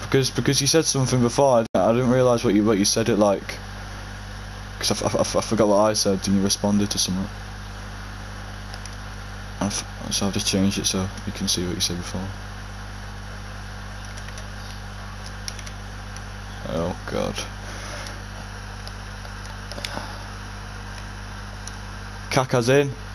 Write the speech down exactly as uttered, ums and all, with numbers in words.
because because you said something before. I, I didn't realise what you what you said it like. Because I, I, I forgot what I said and you responded to something. And so I've just changed it so you can see what you said before. Oh god. Kaka's in.